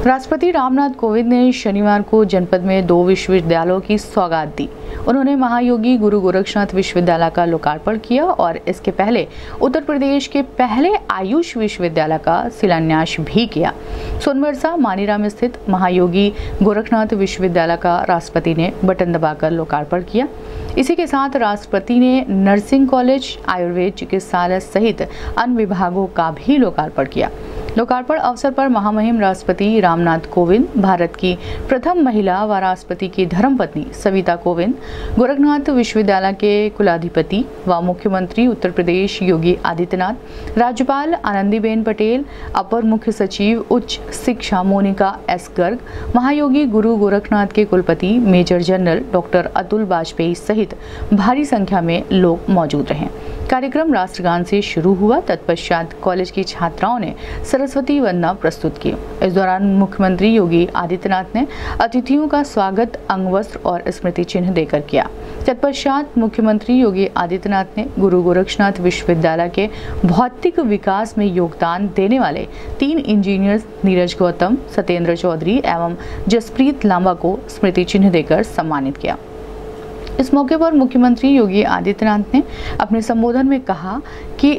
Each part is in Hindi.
राष्ट्रपति रामनाथ कोविंद ने शनिवार को जनपद में 2 विश्वविद्यालयों की सौगात दी। उन्होंने महायोगी गुरु गोरक्षनाथ विश्वविद्यालय का लोकार्पण किया और इसके पहले उत्तर प्रदेश के पहले आयुष विश्वविद्यालय का शिलान्यास भी किया। सोनबरसा मानीराम स्थित महायोगी गोरक्षनाथ विश्वविद्यालय का राष्ट्रपति ने बटन दबाकर लोकार्पण किया। इसी के साथ राष्ट्रपति ने नर्सिंग कॉलेज, आयुर्वेद चिकित्सालय सहित अन्य विभागों का भी लोकार्पण किया। लोकार्पण अवसर पर महामहिम राष्ट्रपति रामनाथ कोविंद, भारत की प्रथम महिला व राष्ट्रपति की धर्मपत्नी सविता कोविंद, गोरखनाथ विश्वविद्यालय के कुलाधिपति व मुख्यमंत्री उत्तर प्रदेश योगी आदित्यनाथ, राज्यपाल आनंदीबेन पटेल, अपर मुख्य सचिव उच्च शिक्षा मोनिका एस गर्ग, महायोगी गुरु गोरखनाथ के कुलपति major general doctor Atul Vajpayee सहित भारी संख्या में लोग मौजूद रहे। कार्यक्रम राष्ट्रगान से शुरू हुआ। तत्पश्चात कॉलेज की छात्राओं ने सरस्वती वंदना प्रस्तुत की। इस दौरान मुख्यमंत्री योगी आदित्यनाथ ने अतिथियों का स्वागत अंगवस्त्र और स्मृति चिन्ह देकर किया। तत्पश्चात मुख्यमंत्री योगी आदित्यनाथ ने गुरु गोरक्षनाथ विश्वविद्यालय के भौतिक विकास में योगदान देने वाले 3 इंजीनियर नीरज गौतम, सत्येंद्र चौधरी एवं जसप्रीत लांबा को स्मृति चिन्ह देकर सम्मानित किया। इस मौके पर मुख्यमंत्री योगी आदित्यनाथ ने अपने संबोधन में कहा कि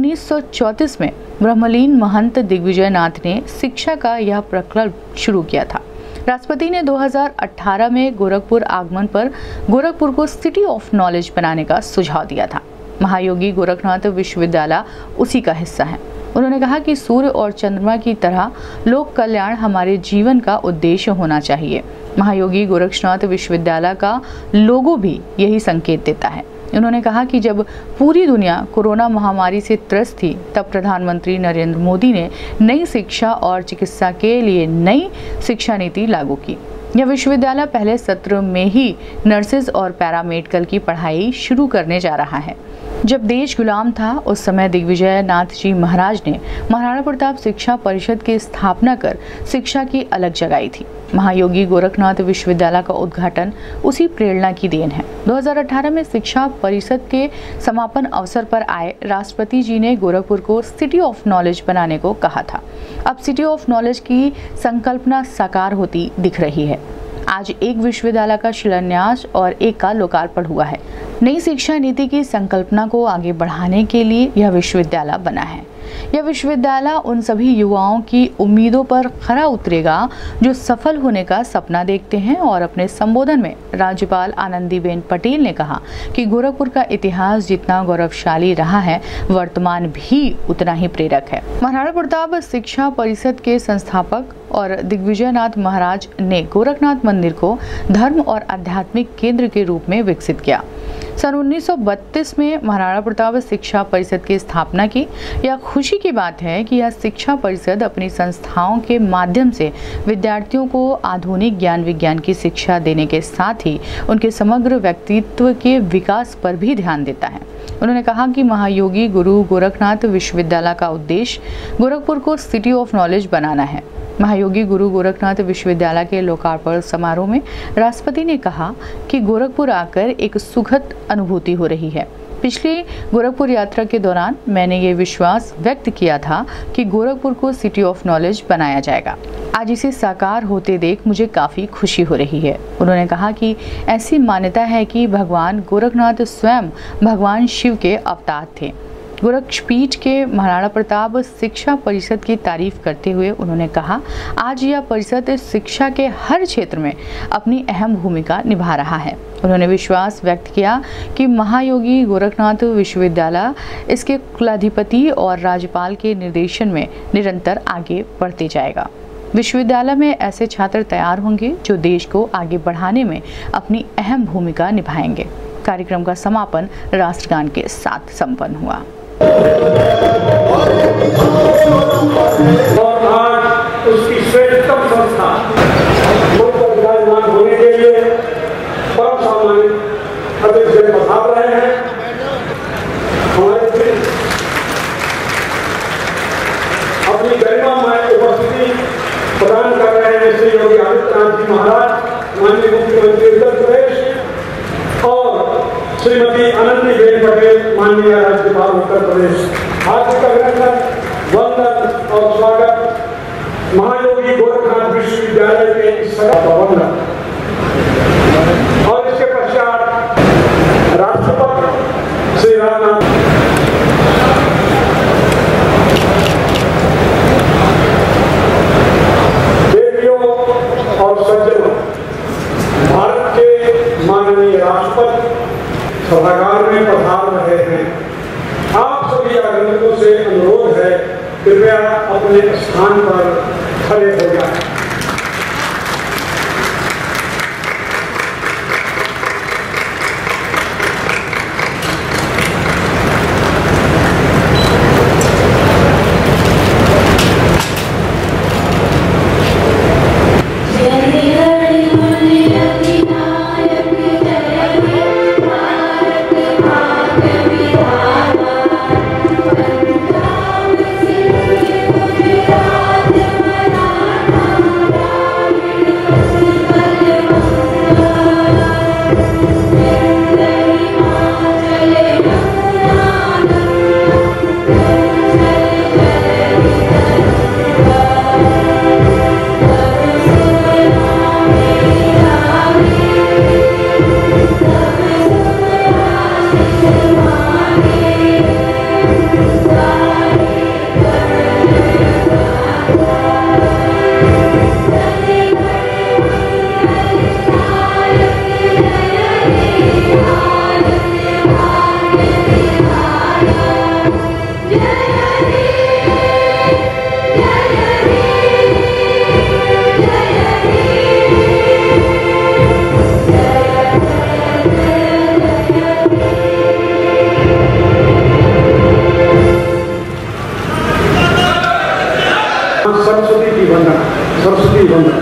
1934 में ब्रह्मलीन महंत दिग्विजय नाथ ने शिक्षा का यह प्रकल्प शुरू किया था। राष्ट्रपति ने 2018 में गोरखपुर आगमन पर गोरखपुर को सिटी ऑफ नॉलेज बनाने का सुझाव दिया था। महायोगी गोरखनाथ विश्वविद्यालय उसी का हिस्सा है। उन्होंने कहा कि सूर्य और चंद्रमा की तरह लोक कल्याण हमारे जीवन का उद्देश्य होना चाहिए। महायोगी गोरक्षनाथ विश्वविद्यालय का लोगो भी यही संकेत देता है। उन्होंने कहा कि जब पूरी दुनिया कोरोना महामारी से त्रस्त थी, तब प्रधानमंत्री नरेंद्र मोदी ने नई शिक्षा और चिकित्सा के लिए नई शिक्षा नीति लागू की। यह विश्वविद्यालय पहले सत्र में ही नर्सेज और पैरामेडिकल की पढ़ाई शुरू करने जा रहा है। जब देश गुलाम था, उस समय दिग्विजय नाथ जी महाराज ने महाराणा प्रताप शिक्षा परिषद की स्थापना कर शिक्षा की अलग जगाई थी। महायोगी गोरखनाथ विश्वविद्यालय का उद्घाटन उसी प्रेरणा की देन है। 2018 में शिक्षा परिषद के समापन अवसर पर आए राष्ट्रपति जी ने गोरखपुर को सिटी ऑफ नॉलेज बनाने को कहा था। अब सिटी ऑफ नॉलेज की संकल्पना साकार होती दिख रही है। आज एक विश्वविद्यालय का शिलान्यास और एक का लोकार्पण हुआ है। नई शिक्षा नीति की संकल्पना को आगे बढ़ाने के लिए यह विश्वविद्यालय बना है। यह विश्वविद्यालय उन सभी युवाओं की उम्मीदों पर खरा उतरेगा जो सफल होने का सपना देखते हैं। और अपने संबोधन में राज्यपाल आनंदीबेन पटेल ने कहा कि गोरखपुर का इतिहास जितना गौरवशाली रहा है, वर्तमान भी उतना ही प्रेरक है। महाराणा प्रताप शिक्षा परिषद के संस्थापक और दिग्विजयनाथ महाराज ने गोरखनाथ मंदिर को धर्म और आध्यात्मिक केंद्र के रूप में विकसित किया। सन 1932 में महाराणा प्रताप शिक्षा परिषद की स्थापना की। यह खुशी की बात है कि यह शिक्षा परिषद अपनी संस्थाओं के माध्यम से विद्यार्थियों को आधुनिक ज्ञान विज्ञान की शिक्षा देने के साथ ही उनके समग्र व्यक्तित्व के विकास पर भी ध्यान देता है। उन्होंने कहा कि महायोगी गुरु गोरखनाथ विश्वविद्यालय का उद्देश्य गोरखपुर को सिटी ऑफ नॉलेज बनाना है। महायोगी गुरु गोरखनाथ विश्वविद्यालय के लोकार्पण समारोह में राष्ट्रपति ने कहा कि गोरखपुर आकर एक सुखद अनुभूति हो रही है। पिछली गोरखपुर यात्रा के दौरान मैंने ये विश्वास व्यक्त किया था कि गोरखपुर को सिटी ऑफ नॉलेज बनाया जाएगा। आज इसे साकार होते देख मुझे काफ़ी खुशी हो रही है। उन्होंने कहा कि ऐसी मान्यता है कि भगवान गोरखनाथ स्वयं भगवान शिव के अवतार थे। गोरक्षपीठ के महाराणा प्रताप शिक्षा परिषद की तारीफ करते हुए उन्होंने कहा, आज यह परिषद शिक्षा के हर क्षेत्र में अपनी अहम भूमिका निभा रहा है। उन्होंने विश्वास व्यक्त किया कि महायोगी गोरखनाथ विश्वविद्यालय इसके कुलाधिपति और राज्यपाल के निर्देशन में निरंतर आगे बढ़ते जाएगा। विश्वविद्यालय में ऐसे छात्र तैयार होंगे जो देश को आगे बढ़ाने में अपनी अहम भूमिका निभाएंगे। कार्यक्रम का समापन राष्ट्रगान के साथ संपन्न हुआ। और आज उसकी श्रेष्ठतम संस्था विराजमान होने के लिए परम सम्मानित अतिथि पधार रहे हैं। हमारे अपनी गरिमामय उपस्थिति प्रदान कर रहे हैं श्री योगी आदित्यनाथ जी महाराज, माननीय मुख्यमंत्री उत्तर प्रदेश, और श्रीमती आनंदीबेन पटेल, माननीय राज्यपाल उत्तर प्रदेश। हार्दिक अभिनंदन, वंदन और स्वागत महायोगी गोरखनाथ विश्वविद्यालय के इस भवन और इसके पश्चात राष्ट्रपति श्री रामनाथ देवियों और सज्जनों, भारत के माननीय राष्ट्रपति सभागार में पधार रहे हैं। आप सभी आगंतुकों से अनुरोध है, कृपया अपने स्थान पर खड़े हो जाएं। सरस्वती वंदना।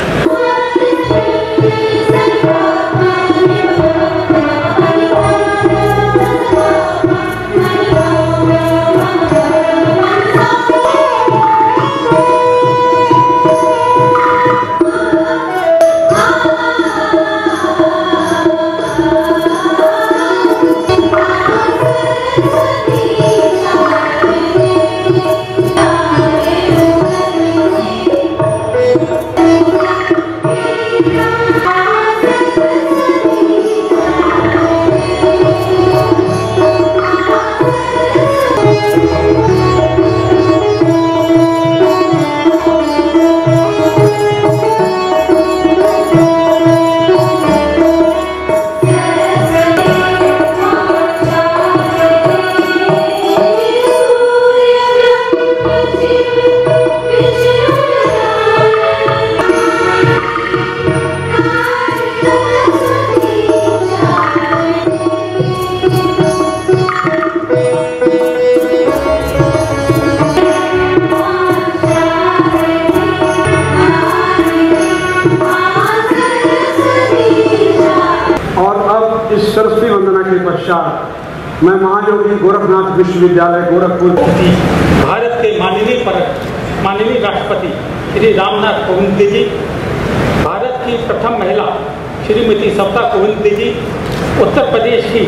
सरस्वती वंदना के पश्चात मैं महायोगी गोरखनाथ विश्वविद्यालय गोरखपुर भारत के माननीय राष्ट्रपति श्री रामनाथ कोविंद जी, भारत की प्रथम महिला श्रीमती सविता कोविंद जी, उत्तर प्रदेश की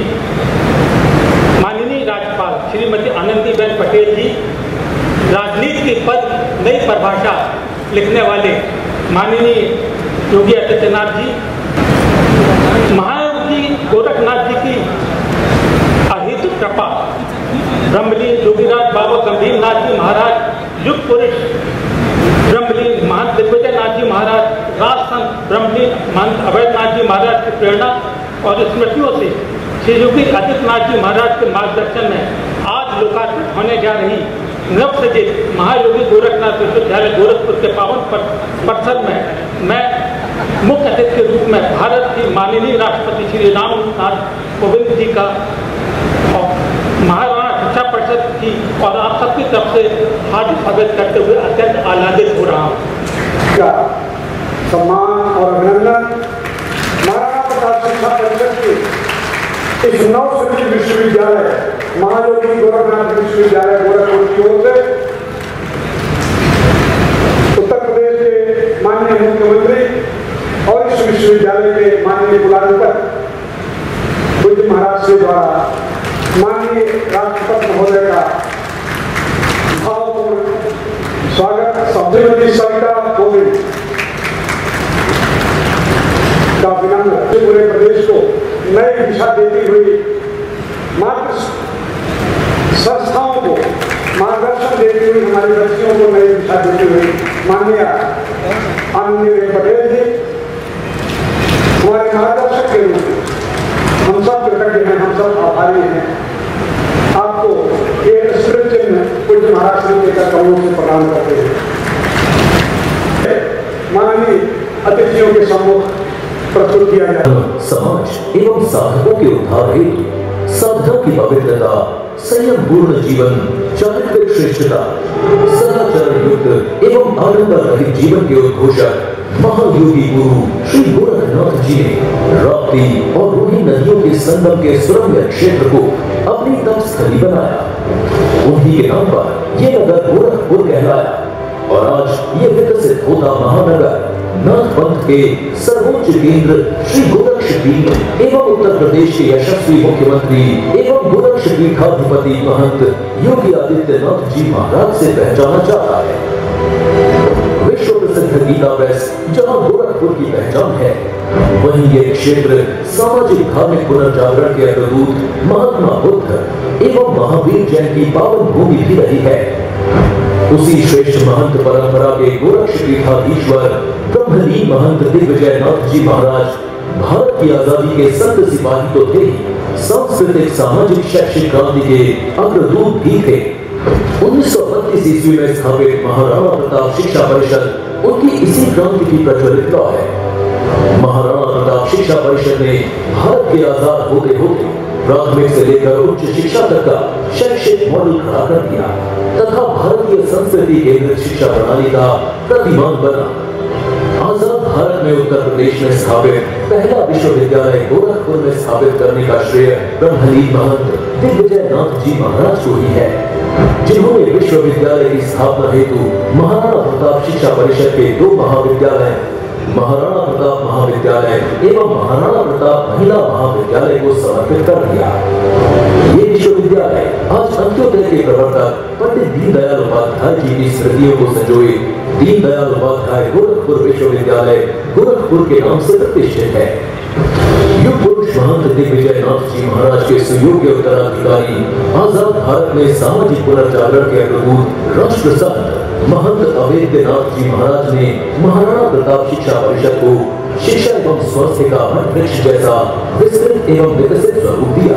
माननीय राज्यपाल श्रीमती आनंदीबेन पटेल जी, राजनीति की पद नई परिभाषा लिखने वाले माननीय योगी आदित्यनाथ जी, महायोगी गोरखनाथ जी की अहित कृपा, ब्रह्मलीन योगीराज बाबा गंभीरनाथ जी महाराज, युग पुरुष ब्रह्मलीन महंत दिग्विजय नाथ जी महाराज, राजसंत ब्रह्मलीन महंत अवैधनाथ जी महाराज की प्रेरणा और स्मृतियों से श्री योगी आदित्यनाथ जी महाराज के मार्गदर्शन में आज लोकार्पित होने जा रही नवसृजित महायोगी गोरखनाथ विश्वविद्यालय गोरखपुर के पावन परिसर में मैं मुख्य अतिथि के रूप में भारत की माननीय राष्ट्रपति श्री रामनाथ कोविंद जी का और महाराणा शिक्षा परिषद की और आप सबकी तरफ से हार्दिक स्वागत करते हुए अत्यंत आनंदित हो रहा हूँ। सम्मान और अभिनंदन महाराणा प्रताप शिक्षा परिषद के इस नवसृजित विश्वविद्यालय महायोगी गोरखनाथ विश्वविद्यालय गोरखपुर की ओर से उत्तर प्रदेश के माननीय मुख्यमंत्री और इस विश्वविद्यालय के माननीय कुलाधिपति बुद्ध महाराज के द्वारा माननीय राष्ट्रपति महोदय का भावपूर्ण स्वागत। श्रीमती सविता कोविंद आनंदीबेन पटेल जी, हमारे मार्गदर्शक के रूप में हम सब कृतज्ञ हैं, हम सब आभारी हैं। आपको ये स्मृति चिन्ह पूज्य महाराज श्री के करोड़ से प्रदान करते हैं। माननीय अतिथियों के सम्मुख प्रस्तुत किया जाए। समाज एवं साधकों के उद्धार हेतु साधना की पवित्रता, संयम पूर्ण जीवन, चारित्रिक श्रेष्ठता, सदाचार युक्त एवं आडंबर रहित जीवन के उद्घोषक महायोगी गुरु श्री गोरखनाथ जी ने राप्ती और रूही नदियों के संगम के सुरम्य क्षेत्र को अपनी तपस्थली बनाया। उन्हीं के नाम पर यह नगर गोरखपुर कहलाया और आज ये विकसित होता महानगर नाथ पंथ के सर्वोच्च केंद्र श्री गोरक्ष पीठ एवं उत्तर प्रदेश के यशस्वी मुख्यमंत्री एवं गोरक्ष पीठाधिपति महंत योगी आदित्यनाथ जी महाराज से पहचाना जाता है। विश्व प्रसिद्ध गीता प्रेस जहां गोरखपुर की पहचान है, वहीं ये क्षेत्र सामाजिक धार्मिक पुनर्जागरण के अग्रदूत महात्मा बुद्ध एवं महावीर जैन की पावन भूमि भी रही है। उसी श्रेष्ठ महंत परंपरा के गोरक्ष पीठाधीश्वर ब्रह्मलीन महंत दिग्विजय नाथ जी महाराज भारत की आजादी के संत सिपाही तो थे, सांस्कृतिक सामाजिक शैक्षिक क्रांति के अग्रदूत भी थे। 1932 ईस्वी में स्थापित महाराणा प्रताप शिक्षा परिषद उनकी इसी क्रांति की प्रज्वलित लौ है। महाराणा प्रताप शिक्षा परिषद ने भारत के आजाद होते होते प्राथमिक से लेकर उच्च शिक्षा तक का शैक्षिक मॉडल खड़ा कर दिया तथा भारतीय संस्कृति केंद्रित शिक्षा प्रणाली का प्रतिमान बना। आजाद भारत में उत्तर प्रदेश में स्थापित पहला विश्वविद्यालय गोरखपुर में स्थापित करने का श्रेय ब्रह्मलीन महंत दिग्विजय नाथ जी महाराज को ही है, जिन्होंने विश्वविद्यालय की स्थापना हेतु महाराणा प्रताप शिक्षा परिषद के 2 महाविद्यालय, महाराणा प्रताप महाविद्यालय एवं महाराणा प्रताप महिला महाविद्यालय को समर्पित कर दिया। ये विश्वविद्यालय आज अंत्योदय के प्रवर्तक पंडित दीनदयाल उपाध्याय जी की स्मृतियों को संजोए दीनदयाल उपाध्याय गोरखपुर विश्वविद्यालय गोरखपुर के नाम से प्रतिष्ठित है। युग पुरुष महंत दिग्विजय नाथ जी महाराज के सुयोग्य उत्तराधिकारी, आजाद भारत में सामाजिक पुनर्जागरण के अग्रदूत राष्ट्र संत महंत अवेद्यनाथ जी महाराज ने महाराणा प्रताप शिक्षा परिषद को शिक्षा एवं स्वास्थ्य का वृक्ष जैसा विस्तृत एवं विकसित स्वरूप दिया।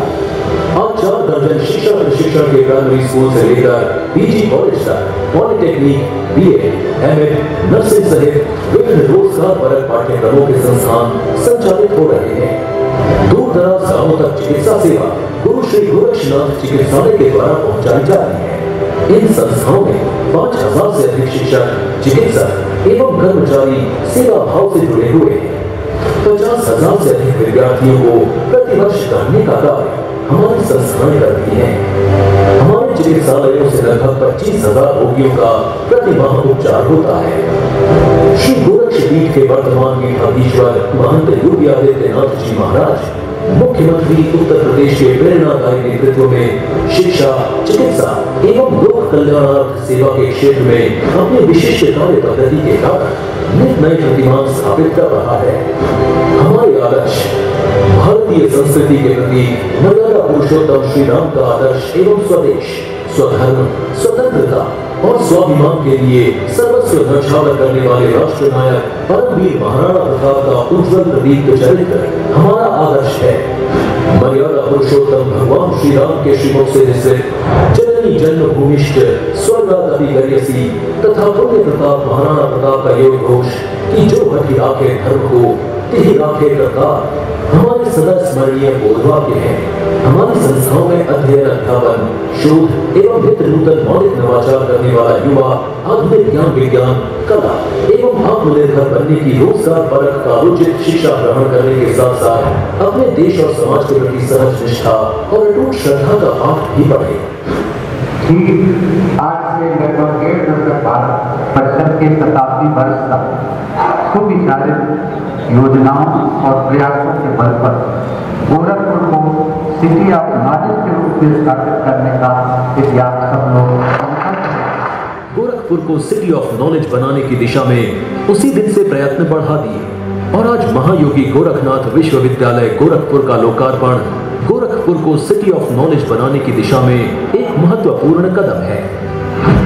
आज 4 दर्जन शिक्षा प्रशिक्षण के प्राइमरी स्कूल से लेकर पीजी कॉलेज तक पॉलिटेक्निक, बीएड, एमएड, नर्सिंग सहित विभिन्न रोजगार परक पाठ्यक्रमों के संस्थान संचालित हो रहे हैं। दूर दराज गांवों तक चिकित्सा सेवा गुरु श्री गोरक्षनाथ चिकित्सालय के द्वारा पहुंचाई जाती है। इन संस्थाओं में 5000 से अधिक शिक्षक, चिकित्सक एवं कर्मचारी सेवा भाव से जुड़े हुए हैं। 50,000 से अधिक विद्यार्थियों को प्रतिवर्ष पढ़ने का कार्य हमारी संस्थाएं करती हैं। हमारे चिकित्सालयों से लगभग 25,000 रोगियों का प्रतिमाह उपचार होता है। श्री गोरक्ष पीठ के वर्तमान पीठाधीश्वर महंत योगी आदित्यनाथ जी महाराज मुख्यमंत्री उत्तर प्रदेश के प्रेरणादायी नेतृत्व में शिक्षा, चिकित्सा एवं लोक कल्याणार्थ सेवा के क्षेत्र में अपने विशिष्ट कार्य पद्धति के कारण नित नए कीर्तिमान स्थापित कर रहा है। हमारे आदर्श भारतीय संस्कृति के प्रति मर्यादा पुरुषोत्तम श्री राम का आदर्श एवं स्वदेश, स्वधर्म, स्वतंत्रता और स्वाभिमान के लिए सर्वस्व न्यौछावर करने वाले राष्ट्र नायक परमवीर महाराणा प्रताप का उज्जवल प्रदीप्त चरित्र हमारा आदर्श है। मर्यादा पुरुषोत्तम भगवान श्री राम के श्रीमुख से निश्चित जननी जन्मभूमिष्ठ स्वर्गादपि गरीयसी तथा पुण्य प्रताप महाराणा प्रताप का योग घोष कि जो भटकी राखे धर्म को तिहि राखे प्रताप हमारे सदा स्मरणीय बोधवाक्य है। हमारी संस्थाओं में अध्ययन, अध्यापन, शोध एवं नित्य नूतन मौलिक नवाचार करने वाला युवा आधुनिक ज्ञान विज्ञान, कला एवं आत्मनिर्भर बनने की रोजगार परक का उचित शिक्षा ग्रहण करने के साथ साथ अपने देश और समाज के प्रति सहज निष्ठा और अटूट श्रद्धा का पाठ भी पढ़े। आज से लगभग 1.5 दशक बाद परिषद के 87 वर्ष तक सुविचारित योजनाओं और प्रयासों के बल पर गोरखपुर को सिटी ऑफ नॉलेज के रूप में स्थापित करने का इतिहास सब लोग। गोरखपुर को सिटी ऑफ नॉलेज बनाने की दिशा में उसी दिन से प्रयत्न बढ़ा दिए और आज महायोगी गोरखनाथ विश्वविद्यालय गोरखपुर का लोकार्पण गोरखपुर को सिटी ऑफ नॉलेज बनाने की दिशा में एक महत्वपूर्ण कदम है। महायोगी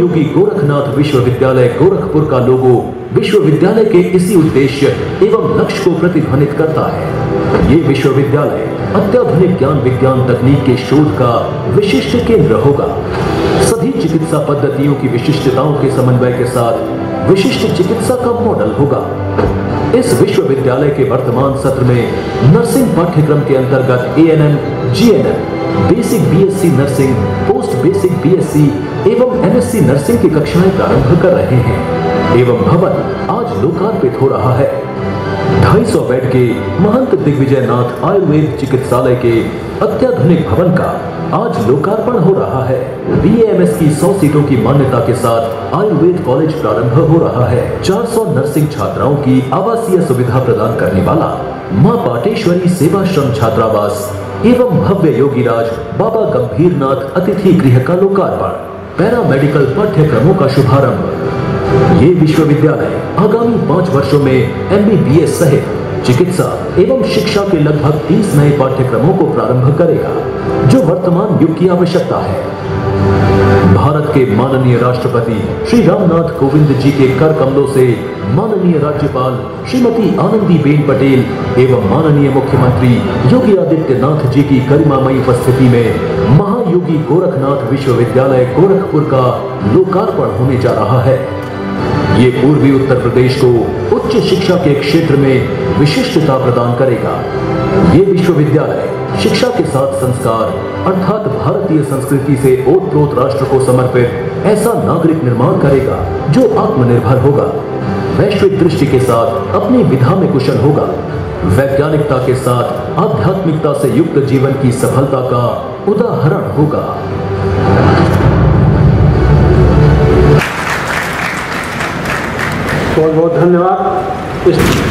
महायोगी गोरखनाथ विश्वविद्यालय गोरखपुर का लोगो विश्वविद्यालय के इसी उद्देश्य एवं लक्ष्य को प्रतिध्वनित करता है। ये विश्वविद्यालय अत्याधुनिक ज्ञान विज्ञान तकनीक के शोध का विशिष्ट केंद्र होगा। सभी चिकित्सा पद्धतियों की विशिष्टताओं के समन्वय के साथ विशिष्ट चिकित्सा का मॉडल होगा। इस विश्वविद्यालय के वर्तमान सत्र में नर्सिंग पाठ्यक्रम के अंतर्गत ANM, GNM, basic BSc nursing, post basic BSc एवं MSc नर्सिंग की कक्षाएं प्रारंभ कर रहे हैं एवं भवन आज लोकार्पित हो रहा है। 250 बेड के महंत दिग्विजयनाथ आयुर्वेद चिकित्सालय के अत्याधुनिक भवन का आज लोकार्पण हो रहा है। BAMS की 100 सीटों की मान्यता के साथ आयुर्वेद कॉलेज प्रारंभ हो रहा है। 400 नर्सिंग छात्राओं की आवासीय सुविधा प्रदान करने वाला मां पाटेश्वरी सेवाश्रम छात्रावास एवं भव्य योगीराज बाबा गंभीरनाथ अतिथि गृह का लोकार्पण, पैरामेडिकल पाठ्यक्रमों का शुभारंभ। ये विश्वविद्यालय आगामी 5 वर्षों में MBBS सहित चिकित्सा एवं शिक्षा के लगभग 30 नए पाठ्यक्रमों को प्रारंभ करेगा, जो वर्तमान युग की आवश्यकता है। भारत के माननीय राष्ट्रपति श्री रामनाथ कोविंद जी के कर कमलों से माननीय राज्यपाल श्रीमती आनंदीबेन पटेल एवं माननीय मुख्यमंत्री योगी आदित्यनाथ जी की गरिमामयी उपस्थिति में महायोगी गोरखनाथ विश्वविद्यालय गोरखपुर का लोकार्पण होने जा रहा है। ये पूर्वी उत्तर प्रदेश को उच्च शिक्षा के क्षेत्र में विशिष्टता प्रदान करेगा। ये विश्वविद्यालय शिक्षा के साथ संस्कार अर्थात भारतीय संस्कृति से ओतप्रोत राष्ट्र को समर्पित ऐसा नागरिक निर्माण करेगा जो आत्मनिर्भर होगा, वैश्विक दृष्टि के साथ अपनी विधा में कुशल होगा, वैज्ञानिकता के साथ आध्यात्मिकता से युक्त जीवन की सफलता का उदाहरण होगा। बहुत बहुत धन्यवाद।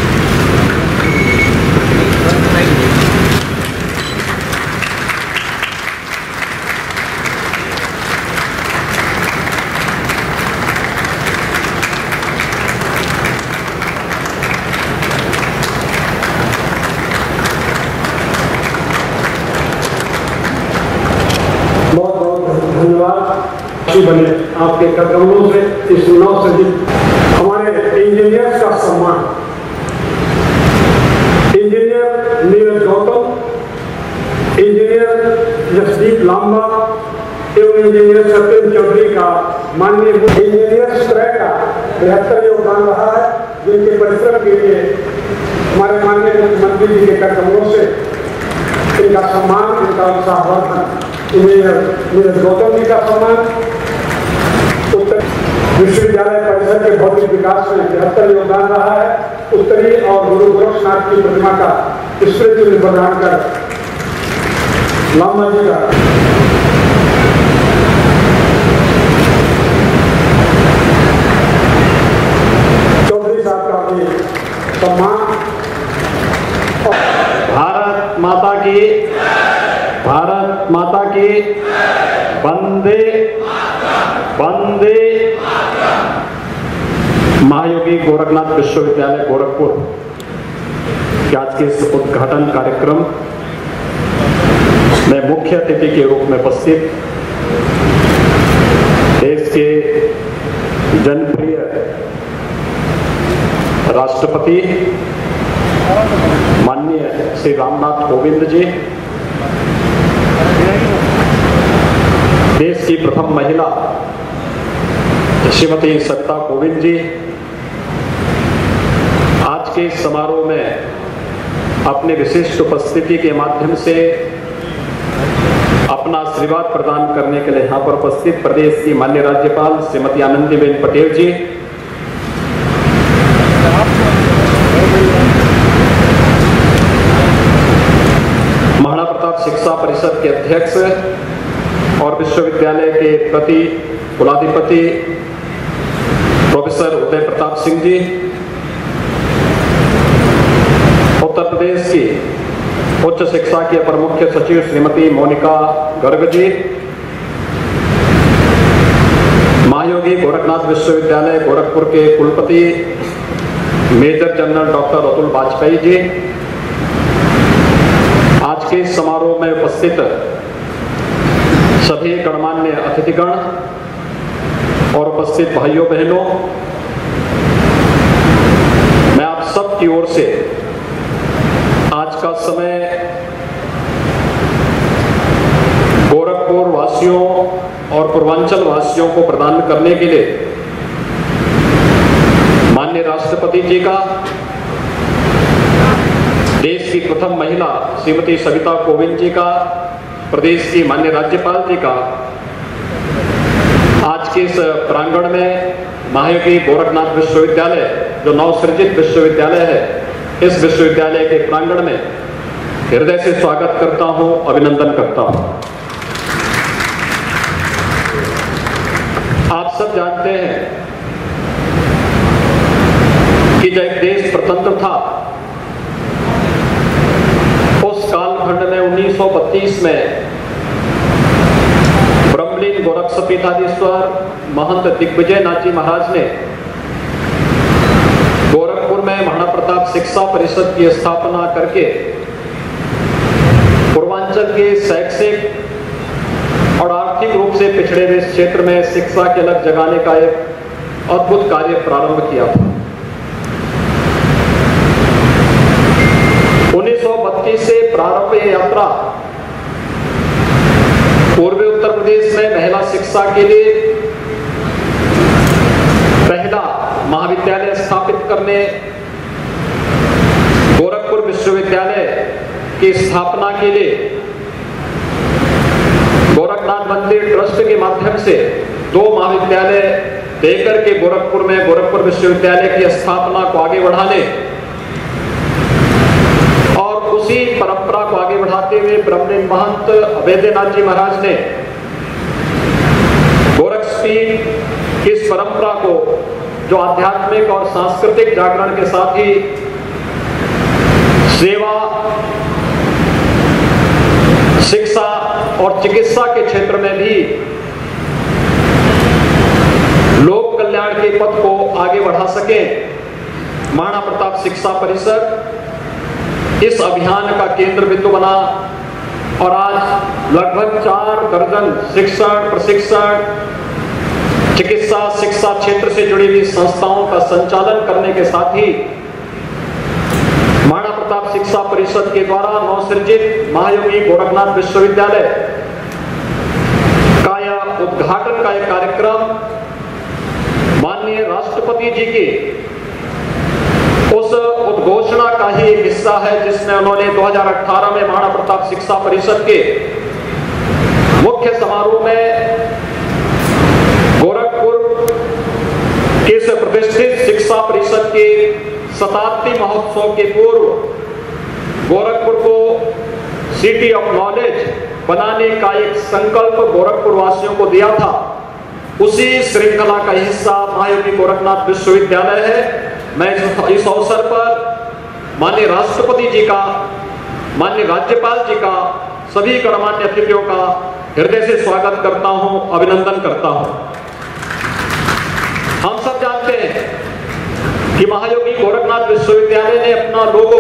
बहुत बहुत धन्यवाद बने आपके कदमों से इस नवसृजित हमारे इंजीनियर्स का सम्मान। इंजीनियर नीरज गौतम, इंजीनियर जसदीप लांबा एवं इंजीनियर सत्यम चौधरी का माननीय इंजीनियर त्रय का 73 योगदान रहा है, जिनके परिश्रम के लिए हमारे माननीय मुख्यमंत्री जी के कदमों से इनका सम्मान, इनका उत्साहवर्धन। इंजीनियर नीरज गौतम जी का सम्मान उत्तर विश्वविद्यालय परिसर के भौतिक विकास में 73 योगदान रहा है। उत्तरी और गुरु गोरखनाथ की प्रतिमा का स्मृति प्रदान कर लांबा जी का चौधरी साहब का भी सम्मान। भारत माता की, भारत माता की, वंदे वंदे। महायोगी गोरखनाथ विश्वविद्यालय गोरखपुर के आज के इस उद्घाटन कार्यक्रम में मुख्य अतिथि के रूप में उपस्थित देश के जनप्रिय राष्ट्रपति माननीय श्री रामनाथ कोविंद जी, देश की प्रथम महिला श्रीमती सविता कोविंद जी, आज के इस समारोह में अपने विशिष्ट उपस्थिति के माध्यम से अपना आशीर्वाद प्रदान करने के लिए यहाँ पर उपस्थित प्रदेश की माननीय राज्यपाल श्रीमती आनंदीबेन पटेल जी, महाराणा प्रताप शिक्षा परिषद के अध्यक्ष और विश्वविद्यालय के प्रति कुलाधिपति प्रोफेसर उदय प्रताप सिंह जी, उत्तर प्रदेश की उच्च शिक्षा के अपर मुख्य सचिव श्रीमती मोनिका गर्ग जी, महायोगी गोरखनाथ विश्वविद्यालय गोरखपुर के कुलपति major general doctor Atul Vajpayee ji, आज के इस समारोह में उपस्थित सभी गणमान्य अतिथिगण, और उपस्थित भाइयों बहनों, मैं आप सब की ओर से आज का समय गोरखपुर वासियों और पूर्वांचल वासियों को प्रदान करने के लिए माननीय राष्ट्रपति जी का, देश की प्रथम महिला श्रीमती सविता कोविंद जी का, प्रदेश की माननीय राज्यपाल जी का आज के इस प्रांगण में महायोगी गोरखनाथ विश्वविद्यालय, जो नवसृजित विश्वविद्यालय है, इस विश्वविद्यालय के प्रांगण में हृदय से स्वागत करता हूं, अभिनंदन करता हूं। आप सब जानते हैं कि जब देश स्वतंत्र था, उस कालखंड में 1932 में ब्रह्मलीन गोरक्षपीठाधीश्वर महंत दिग्विजय नाथ जी महाराज ने गोरखपुर में महाराणा प्रताप शिक्षा परिषद की स्थापना करके पूर्वांचल के शैक्षिक और आर्थिक रूप से पिछड़े हुए क्षेत्र में शिक्षा के अलग जगाने का एक अद्भुत कार्य प्रारंभ किया था। 1932 से प्रारंभ यह यात्रा पूर्वी उत्तर प्रदेश में महिला शिक्षा के लिए पहला महाविद्यालय स्थापित करने, गोरखपुर विश्वविद्यालय की स्थापना के लिए गोरखनाथ मंदिर ट्रस्ट के माध्यम से 2 महाविद्यालय देकर के गोरखपुर में गोरखपुर विश्वविद्यालय की स्थापना को आगे बढ़ाने और उसी परंपरा को आगे बढ़ाते हुए ब्रह्मलीन महंत अभेद्यनाथ जी महाराज ने गोरक्षपीठ की इस परंपरा को, जो आध्यात्मिक और सांस्कृतिक जागरण के साथ ही सेवा, शिक्षा और चिकित्सा के क्षेत्र में भी लोक कल्याण के पथ को आगे बढ़ा सके, महाराणा प्रताप शिक्षा परिषद इस अभियान का केंद्र बिंदु बना और आज लगभग 4 दर्जन शिक्षण, प्रशिक्षण, चिकित्सा, शिक्षा क्षेत्र से जुड़ी हुई संस्थाओं का संचालन करने के साथ ही महाराणा प्रताप शिक्षा परिषद के द्वारा नवसृजित महायोगी गोरखनाथ विश्वविद्यालय का यह उद्घाटन का एक कार्यक्रम माननीय राष्ट्रपति जी की उस उद्घोषणा का ही एक हिस्सा है, जिसमें उन्होंने 2018 में महाराणा प्रताप शिक्षा परिषद के मुख्य समारोह में गोरखपुर के इस प्रतिष्ठित शिक्षा परिषद के शताब्दी महोत्सव के पूर्व गोरखपुर को सिटी ऑफ नॉलेज बनाने का एक संकल्प गोरखपुर वासियों को दिया था। उसी श्रृंखला का हिस्सा महायोगी गोरखनाथ विश्वविद्यालय है। मैं इस अवसर पर माननीय राष्ट्रपति जी का, माननीय राज्यपाल जी का, सभी गणमान्य अतिथियों का हृदय से स्वागत करता हूं, अभिनंदन करता हूं। हम सब जानते हैं कि महायोगी गोरखनाथ विश्वविद्यालय ने अपना लोगो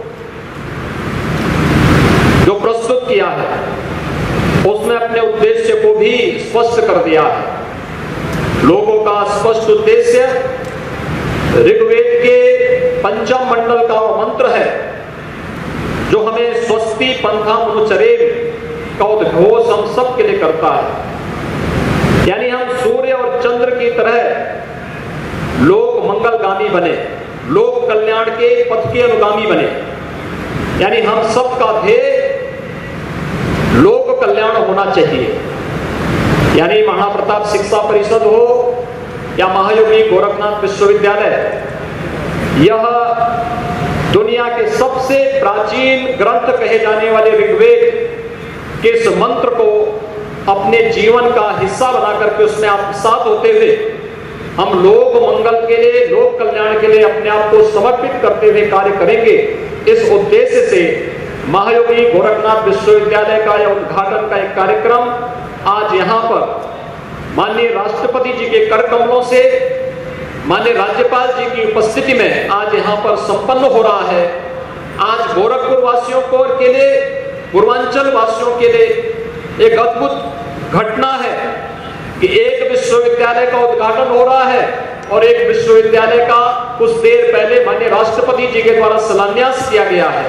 जो प्रस्तुत किया है, उसमें अपने उद्देश्य को भी स्पष्ट कर दिया है। लोगों का स्पष्ट उद्देश्य ऋग्वेद के पंचम मंडल का वो मंत्र है जो हमें स्वस्ति पंथामनुचरेम का उद्घोष हम सब के लिए करता है। यानी हम सूर्य और चंद्र की तरह लोक मंगलगामी बने, लोक कल्याण के पथ के अनुगामी बने। यानी हम सबका ध्येय लोक कल्याण होना चाहिए। यानी महाराणा प्रताप शिक्षा परिषद हो या महायोगी गोरखनाथ विश्वविद्यालय, यह दुनिया के सबसे प्राचीन ग्रंथ कहे जाने वाले ऋग्वेद के इस मंत्र को अपने जीवन का हिस्सा बना करके उसमें आत्मसात होते हुए हम लोक मंगल के लिए, लोक कल्याण के लिए अपने आप को समर्पित करते हुए कार्य करेंगे। इस उद्देश्य से महायोगी गोरखनाथ विश्वविद्यालय का यह उद्घाटन का एक कार्यक्रम आज यहाँ पर माननीय राष्ट्रपति जी के कर कमलों से, माननीय राज्यपाल जी की उपस्थिति में आज यहाँ पर संपन्न हो रहा है। आज गोरखपुर वासियों को के लिए, पूर्वांचल वासियों के लिए एक अद्भुत घटना है कि एक विश्वविद्यालय का उद्घाटन हो रहा है और एक विश्वविद्यालय का कुछ देर पहले माननीय राष्ट्रपति जी के द्वारा शिलान्यास किया गया है।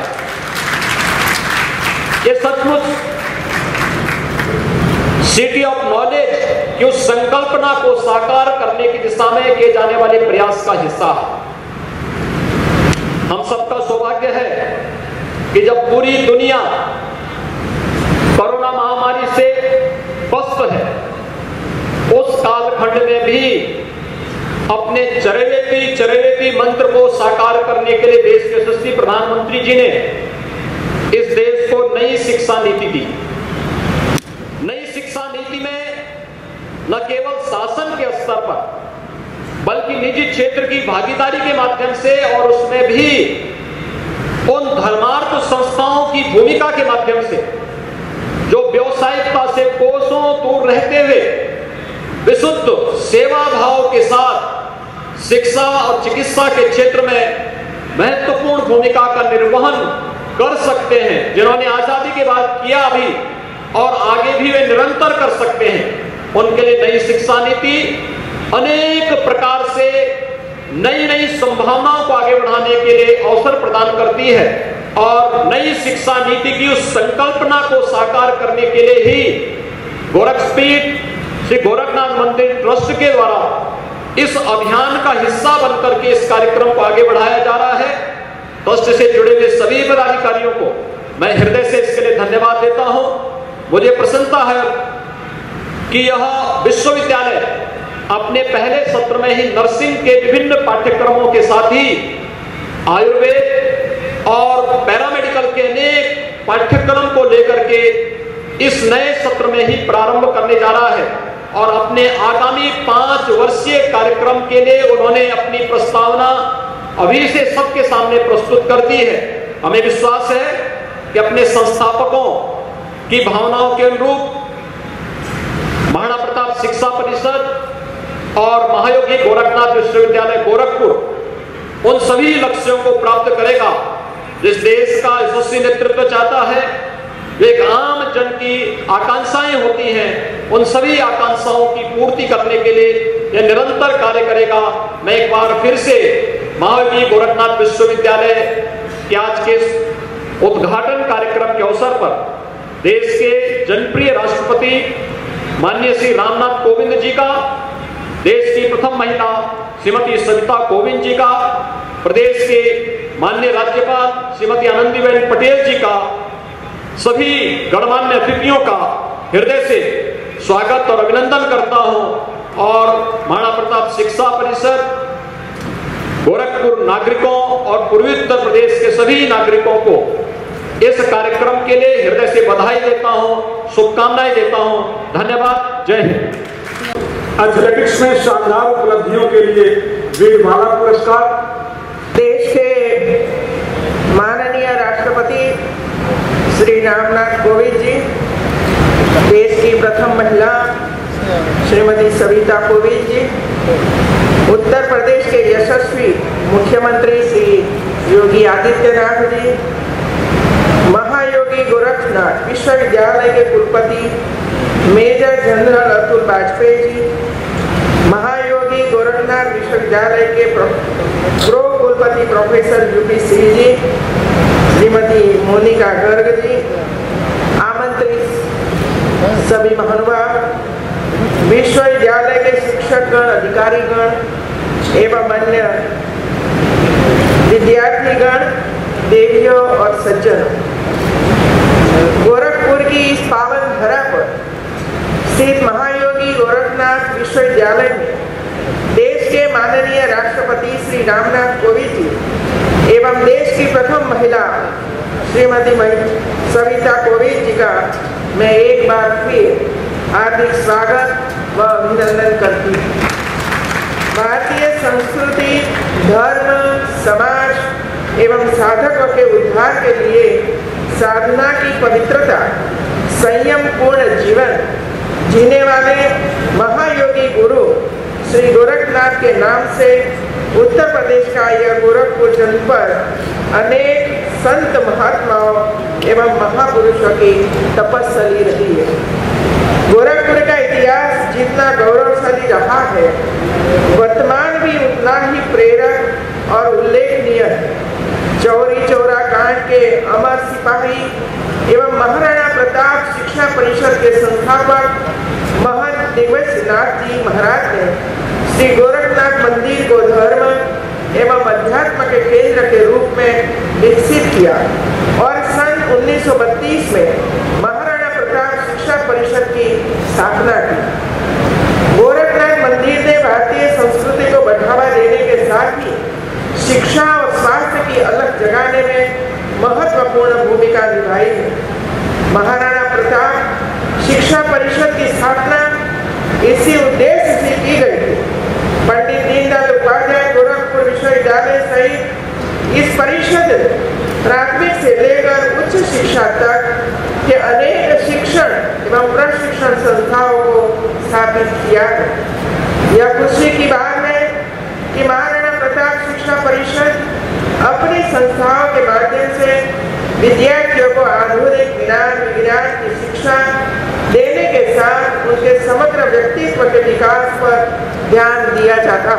ये सचमुच सिटी ऑफ नॉलेज की उस संकल्पना को साकार करने की दिशा में किए जाने वाले प्रयास का हिस्सा है। हम सबका सौभाग्य है कि जब पूरी दुनिया कोरोना महामारी से ग्रस्त है, उस कालखंड में भी अपने चरैवेती मंत्र को साकार करने के लिए देश के यशस्वी प्रधानमंत्री जी ने इस देश को नई शिक्षा नीति दी। नई शिक्षा नीति में न केवल शासन के स्तर पर बल्कि निजी क्षेत्र की भागीदारी के माध्यम से और उसमें भी उन धर्मार्थ संस्थाओं की भूमिका के माध्यम से जो व्यावसायिकता से कोसों दूर रहते हुए विशुद्ध सेवा भाव के साथ शिक्षा और चिकित्सा के क्षेत्र में महत्वपूर्ण भूमिका का निर्वहन कर सकते हैं, जिन्होंने आजादी के बाद किया भी और आगे भी वे निरंतर कर सकते हैं, उनके लिए नई शिक्षा नीति अनेक प्रकार से नई संभावनाओं को आगे बढ़ाने के लिए अवसर प्रदान करती है। और नई शिक्षा नीति की उस संकल्पना को साकार करने के लिए ही गोरखपीठ श्री गोरखनाथ मंदिर ट्रस्ट के द्वारा इस अभियान का हिस्सा बनकर के इस कार्यक्रम को आगे बढ़ाया जा रहा है। ट्रस्ट से जुड़े हुए सभी पदाधिकारियों को मैं हृदय से इसके लिए धन्यवाद देता हूं। मुझे प्रसन्नता है कि यह विश्वविद्यालय अपने पहले सत्र में ही नर्सिंग के विभिन्न पाठ्यक्रमों के साथ ही आयुर्वेद और पैरामेडिकल के अनेक पाठ्यक्रम को लेकर के इस नए सत्र में ही प्रारंभ करने जा रहा है और अपने आगामी 5 वर्षीय कार्यक्रम के लिए उन्होंने अपनी प्रस्तावना अभी से सबके सामने प्रस्तुत कर दी है। हमें विश्वास है कि अपने संस्थापकों की भावनाओं के अनुरूप महाराणा प्रताप शिक्षा परिषद और महायोगी गोरखनाथ विश्वविद्यालय गोरखपुर उन सभी लक्ष्यों को प्राप्त करेगा जिस देश का यशस्वी नेतृत्व चाहता है। जो एक आम जन की आकांक्षाएं होती हैं, उन सभी आकांक्षाओं की पूर्ति करने के लिए यह निरंतर कार्य करेगा। मैं एक बार फिर से महायोगी गोरखनाथ विश्वविद्यालय के आज के उद्घाटन कार्यक्रम के अवसर पर देश के जनप्रिय राष्ट्रपति माननीय श्री रामनाथ कोविंद जी का, देश की प्रथम महिला श्रीमती सविता कोविंद जी का, प्रदेश के माननीय राज्यपाल श्रीमती आनंदीबेन पटेल जी का, सभी गणमान्य अतिथियों का हृदय से स्वागत और अभिनंदन करता हूं और महाराणा प्रताप शिक्षा परिषद गोरखपुर नागरिकों और पूर्वी उत्तर प्रदेश के सभी नागरिकों को इस कार्यक्रम के लिए हृदय से बधाई देता हूं, शुभकामनाएं देता हूं। धन्यवाद। जय हिंद। एथलेटिक्स में शानदार उपलब्धियों के लिए वीरमाला पुरस्कार देश के माननीय राष्ट्रपति श्री रामनाथ कोविंद जी, देश की प्रथम महिला श्रीमती सविता कोविंद जी, उत्तर प्रदेश के यशस्वी मुख्यमंत्री श्री योगी आदित्यनाथ जी, महायोगी गोरखनाथ विश्वविद्यालय के कुलपति मेजर जनरल अतुल वाजपेयी जी, महायोगी गोरखनाथ विश्वविद्यालय के प्रो कुलपति प्रोफेसर यूपी सिंह जी, श्रीमती मोनिका गर्ग जी, आमंत्रित सभी महानुभाव, विश्वविद्यालय के शिक्षकगण, अधिकारीगण एवं अन्य विद्यार्थीगण, देवियों और सज्जनों, गोरखपुर की इस पावन धरा पर स्थित महायोगी गोरखनाथ विश्वविद्यालय में देश के माननीय राष्ट्रपति श्री रामनाथ कोविंद जी एवं देश की प्रथम महिला श्रीमती सविता कोविंद जी का मैं एक बार फिर हार्दिक स्वागत व अभिनंदन करती हूँ। भारतीय संस्कृति, धर्म, समाज एवं साधकों के उद्धार के लिए साधना की पवित्रता, संयम पूर्ण जीवन जीने वाले महायोगी गुरु श्री गोरखनाथ के नाम से उत्तर प्रदेश का यह गोरखपुर जनपद अनेक संत महात्माओं एवं महापुरुषों की तपस्या रही है। गोरखपुर का इतिहास जितना गौरवशाली रहा है, वर्तमान भी उतना ही प्रेरक और उल्लेखनीय है। चौरी चौरा कांड के अमर सिपाही एवं महाराणा प्रताप शिक्षा परिषद के संस्थापक महंत दिग्विजयनाथ जी महाराज ने श्री गोरखनाथ मंदिर को धर्म एवं अध्यात्म के केंद्र के रूप में विकसित किया और सन 1932 में महाराणा प्रताप शिक्षा परिषद की स्थापना की। गोरखनाथ मंदिर ने भारतीय संस्कृति को बढ़ावा देने के साथ ही शिक्षा और स्वास्थ्य की अलग जगाने में महत्वपूर्ण भूमिका निभाई है। महाराणा प्रताप शिक्षा परिषद की स्थापना इसी उद्देश्य से की गई थी। पंडित दीनदयाल उपाध्याय गोरखपुर विश्वविद्यालय सहित इस परिषद प्राथमिक से लेकर उच्च शिक्षा तक के अनेक शिक्षण एवं प्रशिक्षण संस्थाओं को स्थापित किया है। यह खुशी की बात है कि महाराणा प्रताप शिक्षा परिषद अपनी संस्थाओं के माध्यम से विद्यार्थियों को आधुनिक विज्ञान की शिक्षा देने के साथ उनके समग्र व्यक्तित्व के विकास पर ध्यान दिया जाता।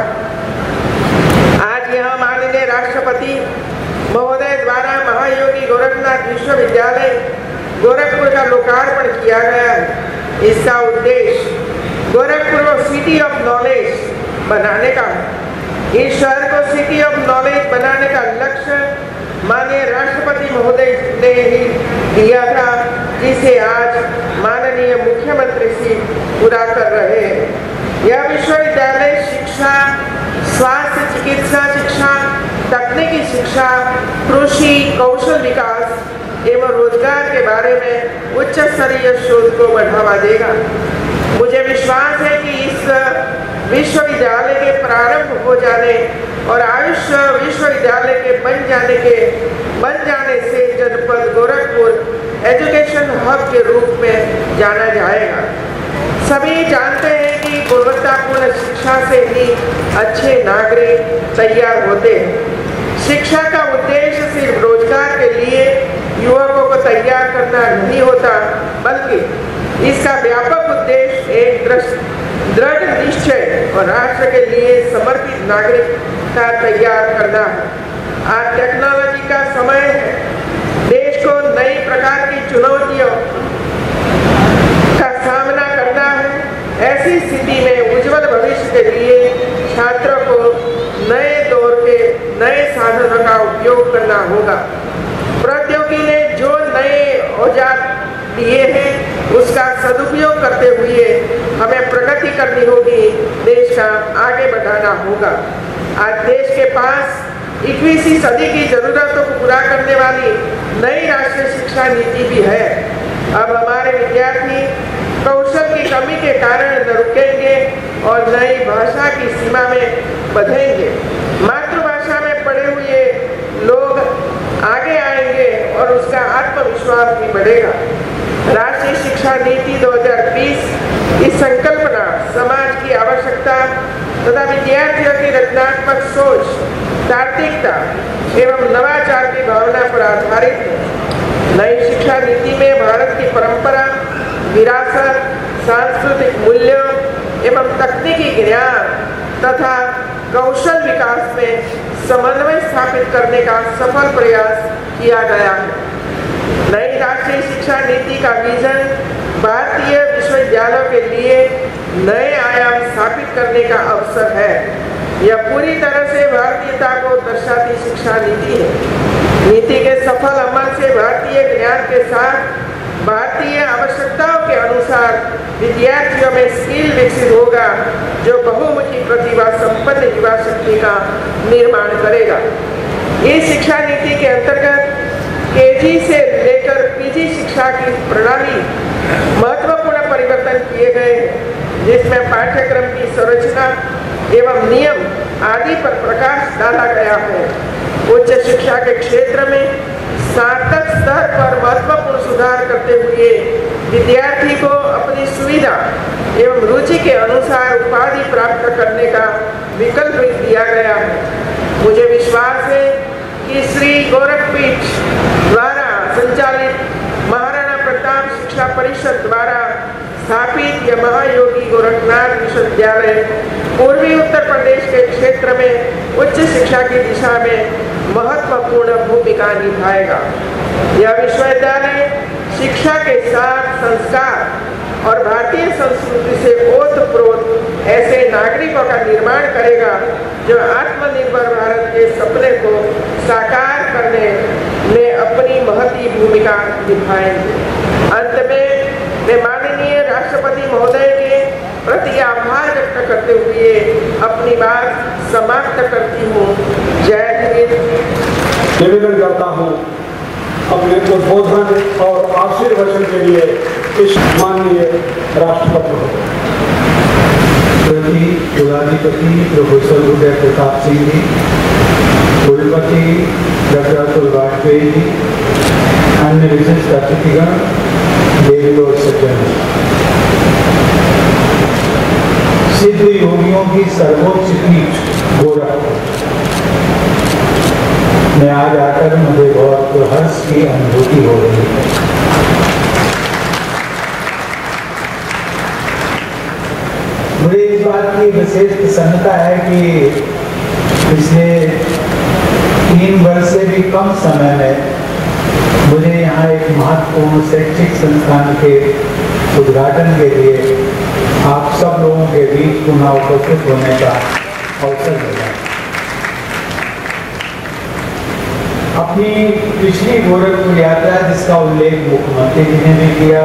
आज यह माननीय राष्ट्रपति महोदय द्वारा महायोगी गोरखनाथ विश्वविद्यालय गोरखपुर का लोकार्पण किया गया है। इसका उद्देश्य गोरखपुर को सिटी ऑफ नॉलेज बनाने का है। इस शहर को सिटी ऑफ नॉलेज बनाने का लक्ष्य माननीय राष्ट्रपति महोदय ने ही दिया था, जिसे आज माननीय मुख्यमंत्री जी पूरा कर रहे हैं। यह विश्वविद्यालय शिक्षा, स्वास्थ्य चिकित्सा शिक्षा, तकनीकी शिक्षा, कृषि, कौशल विकास एवं रोजगार के बारे में उच्च स्तरीय शोध को बढ़ावा देगा। मुझे विश्वास है कि इस विश्वविद्यालय के प्रारंभ हो जाने और आयुष विश्वविद्यालय के बन जाने से जनपद गोरखपुर एजुकेशन हब के रूप में जाना जाएगा। सभी जानते हैं कि गुणवत्तापूर्ण शिक्षा से ही अच्छे नागरिक तैयार होते हैं। शिक्षा का उद्देश्य सिर्फ रोजगार के लिए युवकों को तैयार करना नहीं होता, बल्कि इसका व्यापक उद्देश्य एक दृढ़ निश्चय और राष्ट्र के लिए समर्पित नागरिक का तैयार करना है। आज टेक्नोलॉजी का समय है। देश को नई प्रकार की चुनौतियों का सामना करना है। ऐसी स्थिति में उज्जवल भविष्य के लिए छात्रों को नए दौर के नए साधनों का उपयोग करना होगा। प्रौद्योगिकी ने जो नए औजार दिए हैं उसका सदुपयोग करते हुए हमें प्रगति करनी होगी, देश का आगे बढ़ाना होगा। आज देश के पास 21वीं सदी की जरूरतों को पूरा करने वाली नई राष्ट्रीय शिक्षा नीति भी है। अब हमारे विद्यार्थी कौशल की कमी के कारण न रुकेंगे और नई भाषा की सीमा में बढ़ेंगे। मातृभाषा में पढ़े हुए लोग आगे आएंगे और उसका आत्मविश्वास भी बढ़ेगा। राष्ट्रीय शिक्षा नीति 2020 की संकल्पना समाज की आवश्यकता तथा विद्यार्थियों की रचनात्मक सोच, तार्किकता एवं नवाचार की भावना पर आधारित है। नई शिक्षा नीति में भारत की परंपरा, विरासत, सांस्कृतिक मूल्यों एवं तकनीकी ज्ञान तथा कौशल विकास में समन्वय स्थापित करने का सफल प्रयास किया गया है। नई राष्ट्रीय शिक्षा नीति का विजन भारतीय विश्वविद्यालयों के लिए नए आयाम स्थापित करने का अवसर है। यह पूरी तरह से भारतीयता को दर्शाती शिक्षा नीति है। नीति के सफल अमल से भारतीय ज्ञान के साथ भारतीय आवश्यकताओं के अनुसार विद्यार्थियों में स्किल विकसित होगा, जो बहुमुखी प्रतिभा संपन्न युवा शक्ति का निर्माण करेगा। इस शिक्षा नीति के अंतर्गत केजी से लेकर पीजी शिक्षा की प्रणाली महत्वपूर्ण परिवर्तन किए गए हैं, जिसमें पाठ्यक्रम की संरचना एवं नियम आदि पर प्रकाश डाला गया है। उच्च शिक्षा के क्षेत्र में स्नातक स्तर पर महत्वपूर्ण सुधार करते हुए विद्यार्थी को अपनी सुविधा एवं रुचि के अनुसार उपाधि प्राप्त करने का विकल्प दिया गया है। मुझे विश्वास है कि श्री गोरखपीठ द्वारा संचालित महाराणा प्रताप शिक्षा परिषद द्वारा स्थापित यह महायोगी गोरखनाथ विश्वविद्यालय पूर्वी उत्तर प्रदेश के क्षेत्र में उच्च शिक्षा की दिशा में महत्वपूर्ण भूमिका निभाएगा। यह विश्वविद्यालय शिक्षा के साथ संस्कार और भारतीय संस्कृति से ओतप्रोत ऐसे नागरिकों का निर्माण करेगा जो आत्मनिर्भर भारत के सपने को साकार करने में अपनी महती भूमिका निभाएंगे। अंत में मैं माननीय राष्ट्रपति महोदय के प्रति आभार व्यक्त करते हुए अपनी बात समाप्त करती हूँ। जय हिंद। निवेदन करता हूँ अपने उद्बोधन और आशीर्वचन के लिए इस माननीय राष्ट्रपति कुलाधिपति प्रोफेसर उदय प्रताप सिंह जी, कुलपति डॉक्टर अतुल वाजपेयी जी, अन्य विशिष्ट अतिथिगण, देवी और सज्जन, सिद्ध योगियों की सर्वोच्च पीठ गोरखपुर में आज आकर मुझे बहुत हर्ष की अनुभूति हो रही है। मुझे इस बात की विशेष प्रसन्नता है कि पिछले 3 वर्ष से भी कम समय में मुझे यहाँ एक महत्वपूर्ण शैक्षिक संस्थान के उद्घाटन के लिए आप सब लोगों के बीच पुनः उपस्थित होने का अवसर मिला। अपनी पिछली गोरखपुर यात्रा जिसका उल्लेख मुख्यमंत्री जी ने भी किया,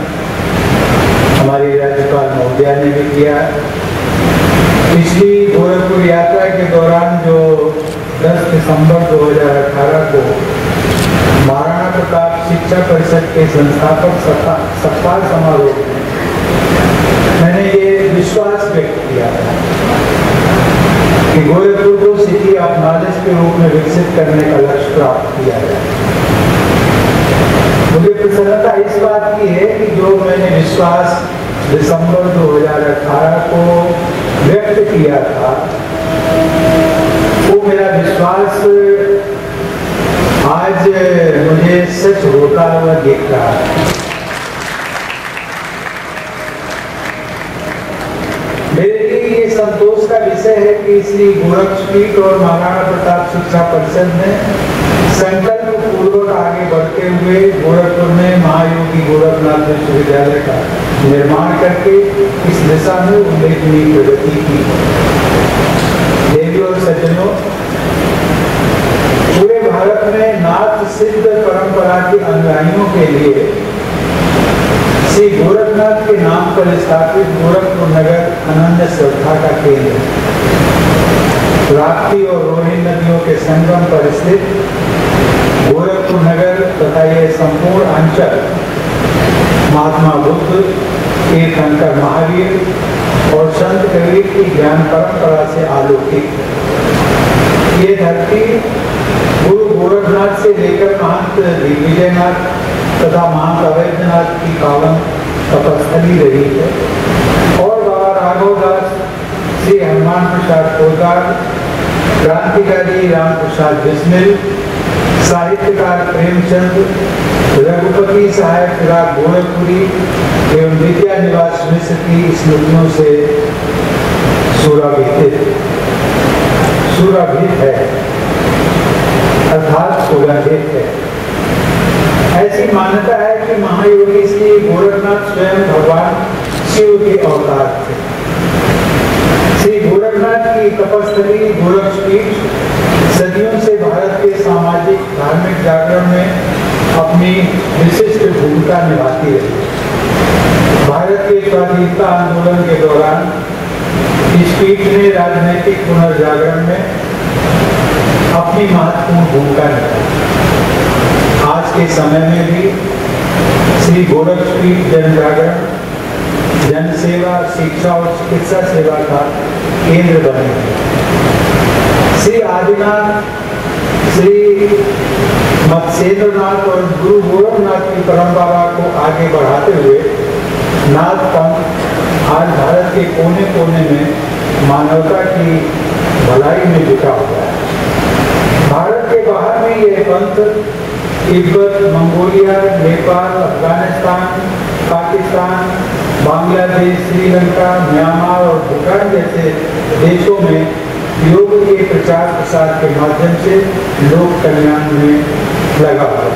हमारी राज्यपाल महोदया ने भी किया, पिछली गोरखपुर यात्रा के दौरान जो 10 दिसंबर 2018 को महाराणा प्रताप शिक्षा परिषद के संस्थापक सप्ताह समारोह में मैंने ये विश्वास व्यक्त किया था कि गोरखपुर को सिटी ऑफ नॉलेज के रूप में विकसित करने का लक्ष्य प्राप्त किया जाए। मुझे प्रसन्नता इस बात की है कि जो मैंने विश्वास दिसंबर 2018 को व्यक्त किया था वो मेरा विश्वास आज मुझे सच होता हुआ दिख रहा है। मेरे लिए ये संतोष का विषय है कि श्री गोरखपीठ और महाराणा प्रताप शिक्षा परिषद ने संकल्प पूर्वक आगे बढ़ते हुए गोरखपुर में महायोगी गोरखनाथ विश्वविद्यालय का निर्माण करके इस दिशा में उल्लेखनीय प्रगति की। देवी और सज्जनों, पूरे भारत में नाथ सिद्ध परंपरा के अनुयायियों के लिए श्री गोरखनाथ के नाम पर स्थापित गोरखपुर नगर अनन्य श्रद्धा का केंद्र, राप्ती और रोहिणी नदियों के संगम पर स्थित गोरखपुर नगर तथा ये संपूर्ण अंचल महात्मा बुद्ध, तीर्थंकर महावीर और संत कबीर की ज्ञान परंपरा से आलोकित। ये धरती गुरु गोरखनाथ से लेकर महंत दिग्विजयनाथ तथा महंत अवैधनाथ की पावन तपस्थली रही है और बाबा राघवदास, श्री हनुमान प्रसाद पोद्दार, क्रांतिकारी राम प्रसाद बिस्मिल, साहित्यकार प्रेमचंद, रघुपति साहेब फिराक गोरखपुरी एवं विद्या निवास मिश्र की स्मृतियों से सुरभित है अर्थात सुगंधित है। ऐसी मान्यता है कि महायोगी श्री गोरखनाथ स्वयं भगवान शिव के अवतार थे। श्री गोरखनाथ की तपस्थली गोरखपीठ सदियों से भारत के सामाजिक धार्मिक जागरण में अपनी विशिष्ट भूमिका निभाती रही। भारत के स्वाधीनता आंदोलन के दौरान इस पीठ ने राजनीतिक पुनर्जागरण में अपनी महत्वपूर्ण भूमिका निभाई। आज के समय में भी श्री गोरखपीठ जन जागरण, जन सेवा, शिक्षा और चिकित्सा सेवा का केंद्र बने हैं। श्री आदिनाथ, श्री मत्स्येंद्रनाथ और गुरु गोरखनाथ की परंपरा को आगे बढ़ाते हुए नाथ पंथ आज भारत के कोने कोने में मानवता की भलाई में जुटा हुआ है। भारत के बाहर में ये पंथ Tibet, Mongolia, Nepal, Afghanistan, Pakistan, Bangladesh, Sri Lanka, Myanmar और भूटान जैसे देशों में योग के प्रचार प्रसार के माध्यम से लोक कल्याण में लगा हुआ।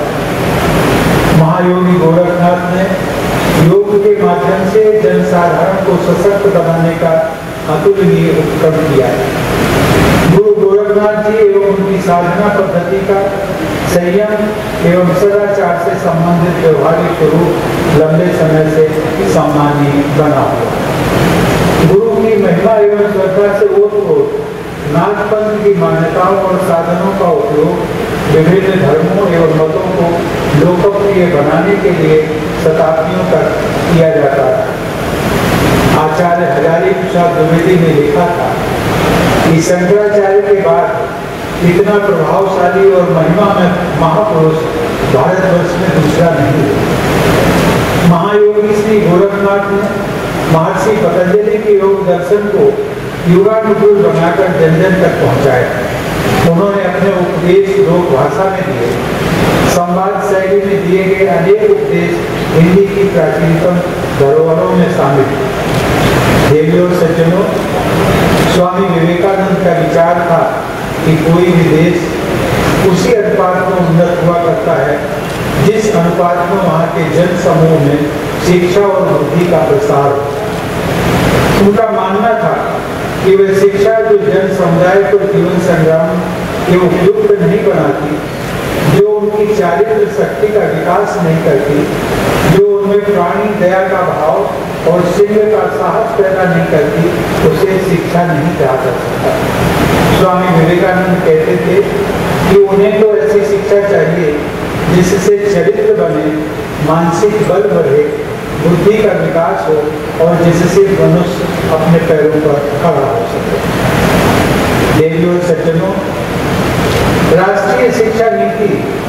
महायोगी गोरखनाथ ने योग के माध्यम से जनसाधारण को सशक्त बनाने का अतुलनीय उपक्रम किया है। गुरु गोरखनाथ जी एवं उनकी साधना पद्धति का संयम एवं सदाचार से संबंधित व्यवहारिक स्वरूप लंबे समय से सामान्य बना हुआ। गुरु की महिमा एवं श्रद्धा से ओतप्रोत नाथपंथ की मान्यताओं और साधनों का उपयोग विभिन्न धर्मों एवं मतों को लोकप्रिय बनाने के लिए शताब्दियों तक किया जाता है। आचार्य हजारी प्रसाद द्विवेदी ने लिखा था कि शंकराचार्य के बाद इतना प्रभावशाली और महिमा में महापुरुष भारतवर्ष में दूसरा नहीं है। महायोगी श्री गोरखनाथ ने महर्षि पतंजलि के योग दर्शन को युगानुकूल बनाकर जन जन तक पहुंचाया। उन्होंने अपने उपदेश लोक भाषा में दिए। संवाद शैली में दिए गए अनेक उपदेश हिंदी की प्राचीनतम धरोहरों में शामिल। देवियों और सज्जनों, स्वामी विवेकानंद का विचार था कि कोई भी देश उसी अनुपात में उन्नत हुआ करता है जिस अनुपात में वहाँ के जन समूह में शिक्षा और बुद्धि का प्रसार हो। उनका मानना था कि वह शिक्षा जो जन समुदाय को जीवन संग्राम के उपयुक्त नहीं बनाती, जो उनकी चारित्र शक्ति का विकास नहीं करती, जो उनमें प्राणी दया का भाव और सिंह का साहस पैदा नहीं करती, उसे शिक्षा नहीं कहा जा सकता। स्वामी विवेकानंद कहते थे कि उन्हें तो ऐसी शिक्षा चाहिए जिससे चरित्र बने, मानसिक बल बढ़े, बुद्धि का विकास हो और जिससे मनुष्य अपने पैरों पर खड़ा हो सके। देवियों और सज्जनों, राष्ट्रीय शिक्षा नीति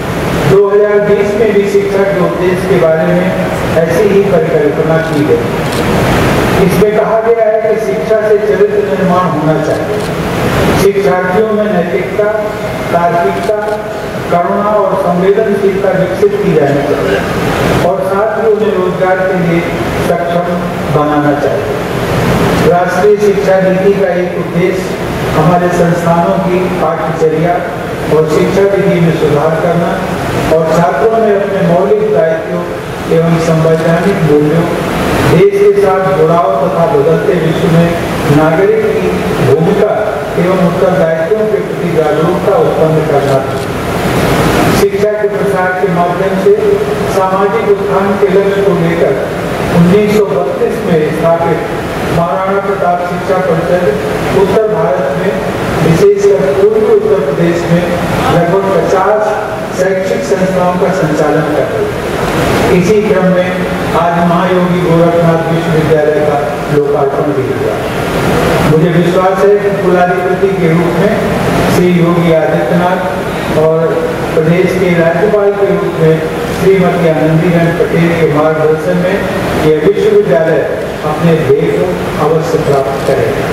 2020 में भी शिक्षा के उद्देश्य के बारे में ऐसी ही परिकल्पना की गई। इसमें कहा गया है कि शिक्षा से चरित्र निर्माण होना चाहिए। शिक्षार्थियों में नैतिकता, तार्किकता, करुणा और संवेदनशीलता विकसित की जानी चाहिए और साथ ही उन्हें रोजगार के लिए सक्षम बनाना चाहिए। राष्ट्रीय शिक्षा नीति का एक उद्देश्य हमारे संस्थानों की पाठ्यचर्या और शिक्षा विधि में सुधार करना और छात्रों में अपने मौलिक दायित्वों एवं संवैधानिक मूल्यों, देश के साथ जुड़ाव तथा बदलते विश्व में नागरिक की भूमिका एवं उत्तरदायित्वों के प्रति जागरूकता उत्पन्न करना था। शिक्षा के प्रसार के माध्यम से सामाजिक उत्थान के लक्ष्य को लेकर 1932 में स्थापित महाराणा प्रताप शिक्षा परिषद उत्तर भारत में, विशेषकर पूर्वी उत्तर प्रदेश में लगभग 50 शैक्षिक संस्थाओं का संचालन कर रही है। इसी क्रम में आज महायोगी गोरखनाथ विश्वविद्यालय का लोकार्पण भी हुआ। मुझे विश्वास है कि कुलाधिपति के रूप में श्री योगी आदित्यनाथ और प्रदेश के राज्यपाल के रूप में श्रीमती आनंदीबेन पटेल के मार्गदर्शन में यह विश्वविद्यालय अपने ध्येय को अवश्य प्राप्त करेगा।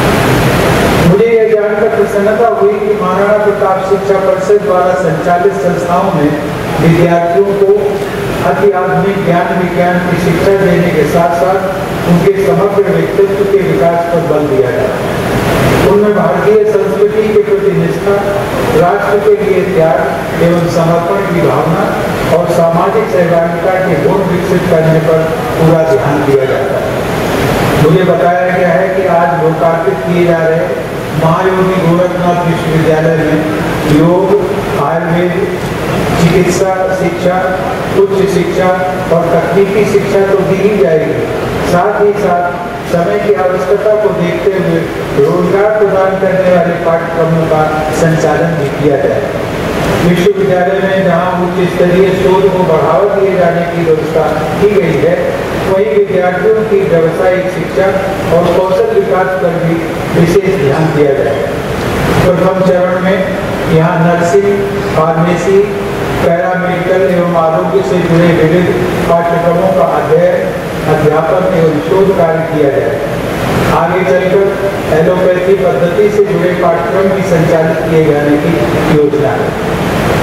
मुझे यह जानकर प्रसन्नता हुई कि महाराणा प्रताप शिक्षा परिषद द्वारा संचालित संस्थाओं में विद्यार्थियों को अति आधुनिक ज्ञान विज्ञान की शिक्षा देने के साथ साथ उनके समग्र व्यक्तित्व के विकास पर बल दिया जाता है। उनमें भारतीय संस्कृति के प्रति निष्ठा, राष्ट्र के लिए त्याग एवं समर्पण की भावना और सामाजिक सहभागिता के गुण विकसित करने पर पूरा ध्यान दिया जाता है। मुझे बताया गया है कि आज लोकार्पित किए जा रहे महायोगी गोरखनाथ विश्वविद्यालय में योग, आयुर्वेद, चिकित्सा शिक्षा, उच्च शिक्षा और तकनीकी शिक्षा तो दी ही जाएगी, साथ ही साथ समय की आवश्यकता को देखते हुए रोजगार प्रदान करने वाले पाठ्यक्रमों का संचालन भी किया जाएगा। विश्वविद्यालय में जहां उच्च स्तरीय शोध को बढ़ावा दिए जाने की व्यवस्था की गई है, वहीं विद्यार्थियों की व्यावसायिक शिक्षा और कौशल विकास पर भी विशेष ध्यान दिया जाएगा। प्रथम चरण में यहाँ नर्सिंग, फार्मेसी, पैरामेडिकल एवं आरोग्य से जुड़े विविध पाठ्यक्रमों का अध्ययन, अध्यापन एवं शोध कार्य किया जाएगा। आगे चलकर एलोपैथी पद्धति से जुड़े पाठ्यक्रम भी संचालित किए जाने की योजना है।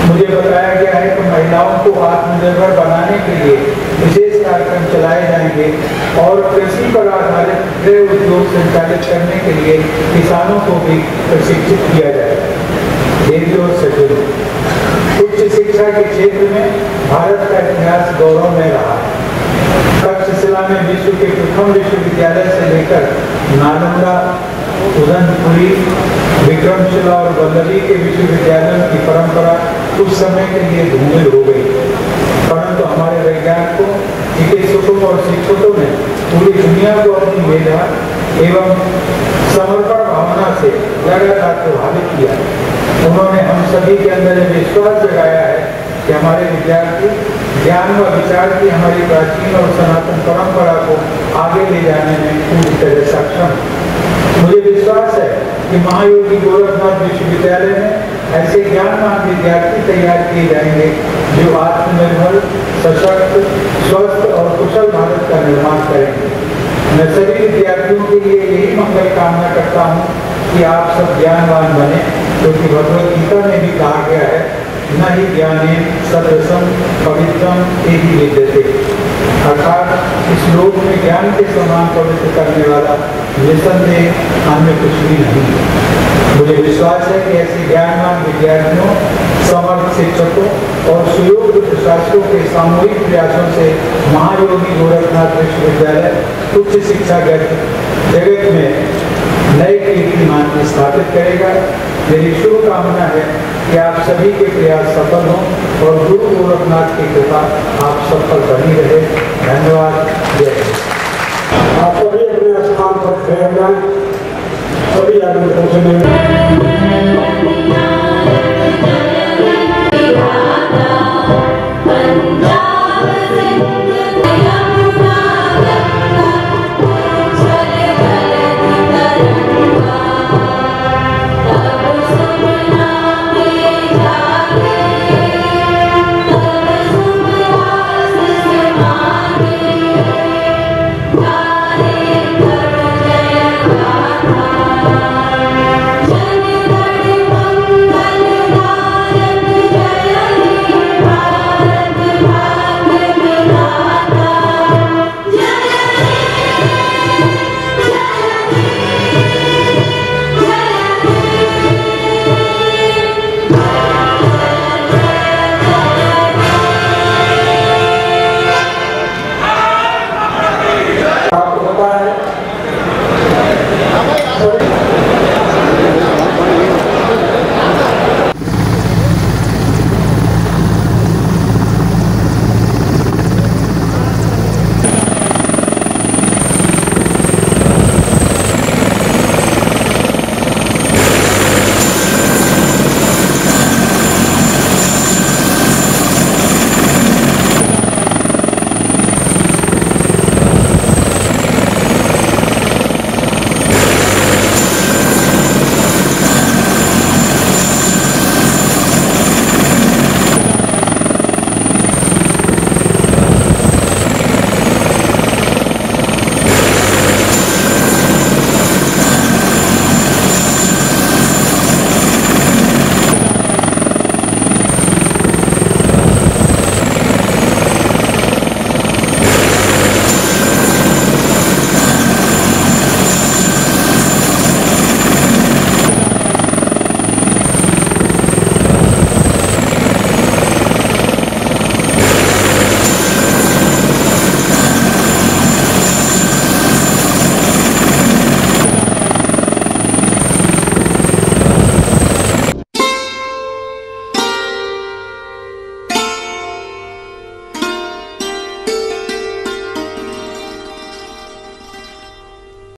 मुझे बताया गया है कि महिलाओं को आत्मनिर्भर बनाने के लिए विशेष कार्यक्रम चलाए जाएंगे और कृषि पर आधारित गृह उद्योग संचालित करने के लिए किसानों को भी प्रशिक्षित किया जाएगा। देवी और सज्जनों, उच्च शिक्षा के क्षेत्र में भारत का इतिहास गौरवमय रहा है। तक्षशिला में विश्व के प्रथम विश्वविद्यालय से लेकर नालंदा, उदयपुरी, विक्रमशिला और वल्लभी के विश्वविद्यालयों की परंपरा कुछ समय के लिए धूमिल हो गई, परंतु हमारे वैज्ञानिकों, चिकित्सकों और शिक्षकों ने पूरी दुनिया को अपनी मेधा एवं समर्पण भावना से लगातार प्रभावित किया। उन्होंने हम सभी के अंदर यह विश्वास जगाया है कि हमारे विद्यार्थी ज्ञान व विचार की हमारी प्राचीन और सनातन परंपरा को आगे ले जाने में पूरी तरह सक्षम है। मुझे विश्वास है कि महायोगी गोरखनाथ विश्वविद्यालय में ऐसे ज्ञानवान विद्यार्थी तैयार किए जाएंगे जो आत्मनिर्भर, सशक्त, स्वस्थ और कुशल भारत का निर्माण करेंगे। मैं सभी विद्यार्थियों के लिए यही मंगल कामना करता हूँ कि आप सब ज्ञानवान बने, क्योंकि भगवद गीता में भी कहा गया है, न ही ज्ञाने सदृशम पवित्रम एहि विद्यते, अर्थात इस लोक में ज्ञान के समान पवित्र करने वाला निसंदेह अन्य कुछ भी नहीं। मुझे विश्वास है कि ऐसे ज्ञानवान विद्यार्थियों, समर्थ शिक्षकों और सुयोग्य प्रशासकों के सामूहिक प्रयासों से महायोगी गोरखनाथ विश्वविद्यालय उच्च शिक्षा जगत में नए कीर्तिमान स्थापित करेगा। मेरी शुभकामना है कि आप सभी के प्रयास सफल हों और गुरु गोरखनाथ की कृपा आप सब पर बनी रहे। धन्यवाद। जय हिंद। आप सभी अपने स्थान पर ठहर जाएं। सभी आदमी